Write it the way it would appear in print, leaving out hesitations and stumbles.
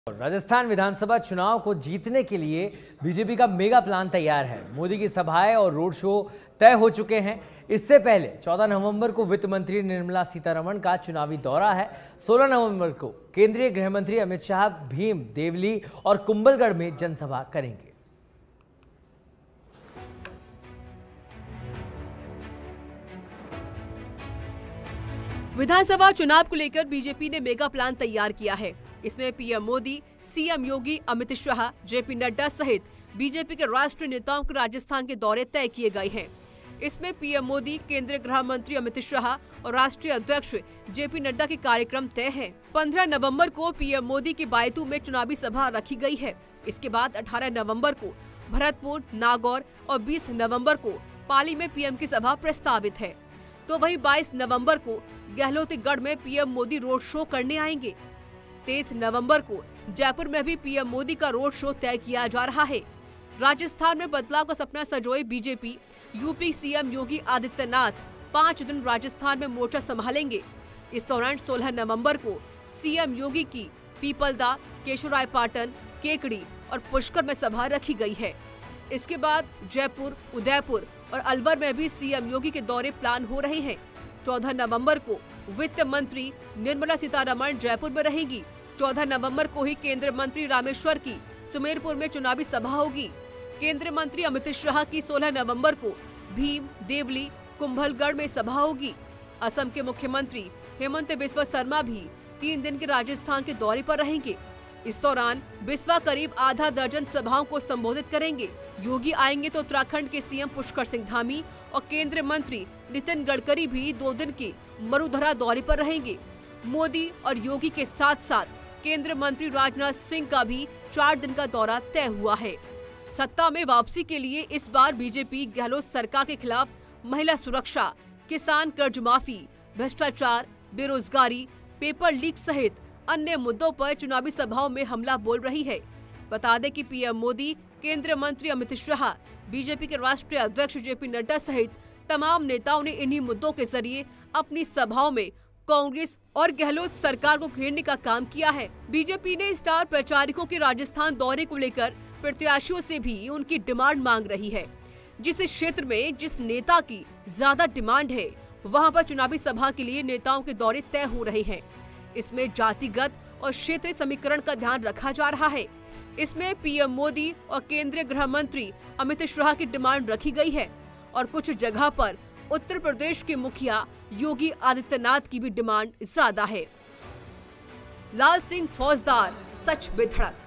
राजस्थान विधानसभा चुनाव को जीतने के लिए बीजेपी का मेगा प्लान तैयार है। मोदी की सभाएं और रोड शो तय हो चुके हैं। इससे पहले 14 नवंबर को वित्त मंत्री निर्मला सीतारमण का चुनावी दौरा है। 16 नवंबर को केंद्रीय गृह मंत्री अमित शाह भीम, देवली और कुंभलगढ़ में जनसभा करेंगे। विधानसभा चुनाव को लेकर बीजेपी ने मेगा प्लान तैयार किया है। इसमें PM Modi, CM Yogi, Amit Shah, JP Nadda सहित बीजेपी के राष्ट्रीय नेताओं के राजस्थान के दौरे तय किए गए हैं। इसमें पीएम मोदी, केंद्रीय गृह मंत्री अमित शाह और राष्ट्रीय अध्यक्ष जेपी नड्डा के कार्यक्रम तय हैं। 15 नवंबर को पीएम मोदी की बायतू में चुनावी सभा रखी गई है। इसके बाद 18 नवंबर को भरतपुर, नागौर और 20 नवंबर को पाली में पीएम की सभा प्रस्तावित है। तो वहीं 22 नवंबर को गहलोतीगढ़ में पीएम मोदी रोड शो करने आएंगे। 23 नवंबर को जयपुर में भी पीएम मोदी का रोड शो तय किया जा रहा है। राजस्थान में बदलाव का सपना सजोए BJP. UP CM Yogi Adityanath 5 दिन राजस्थान में मोर्चा संभालेंगे। इस दौरान 16 नवंबर को सीएम योगी की पीपलदा, केशोरायपाटन, केकड़ी और पुष्कर में सभा रखी गई है। इसके बाद जयपुर, उदयपुर और अलवर में भी सीएम योगी के दौरे प्लान हो रहे हैं। 14 नवंबर को वित्त मंत्री निर्मला सीतारमण जयपुर में रहेंगी। 14 नवंबर को ही केंद्रीय मंत्री रामेश्वर की सुमेरपुर में चुनावी सभा होगी। केंद्रीय मंत्री अमित शाह की 16 नवंबर को भीम, देवली, कुंभलगढ़ में सभा होगी। असम के मुख्यमंत्री हेमंत बिस्वा शर्मा भी 3 दिन के राजस्थान के दौरे पर रहेंगे। इस दौरान बिस्वा करीब आधा दर्जन सभाओं को संबोधित करेंगे। योगी आएंगे तो उत्तराखंड के सीएम पुष्कर सिंह धामी और केंद्रीय मंत्री नितिन गडकरी भी 2 दिन के मरुधरा दौरे पर रहेंगे। मोदी और योगी के साथ साथ केंद्रीय मंत्री राजनाथ सिंह का भी 4 दिन का दौरा तय हुआ है। सत्ता में वापसी के लिए इस बार बीजेपी गहलोत सरकार के खिलाफ महिला सुरक्षा, किसान कर्ज माफी, भ्रष्टाचार, बेरोजगारी, पेपर लीक सहित अन्य मुद्दों पर चुनावी सभाओं में हमला बोल रही है। बता दें कि पीएम मोदी, केंद्रीय मंत्री अमित शाह, बीजेपी के राष्ट्रीय अध्यक्ष जेपी नड्डा सहित तमाम नेताओं ने इन्हीं मुद्दों के जरिए अपनी सभाओं में कांग्रेस और गहलोत सरकार को घेरने का काम किया है। बीजेपी ने स्टार प्रचारकों के राजस्थान दौरे को लेकर प्रत्याशियों से भी उनकी डिमांड मांग रही है। जिस क्षेत्र में जिस नेता की ज्यादा डिमांड है, वहां पर चुनावी सभा के लिए नेताओं के दौरे तय हो रहे हैं। इसमें जातिगत और क्षेत्रीय समीकरण का ध्यान रखा जा रहा है। इसमें पीएम मोदी और केंद्रीय गृह मंत्री अमित शाह की डिमांड रखी गई है और कुछ जगह पर उत्तर प्रदेश के मुखिया योगी आदित्यनाथ की भी डिमांड ज्यादा है। लाल सिंह फौजदार, सच बेधड़क।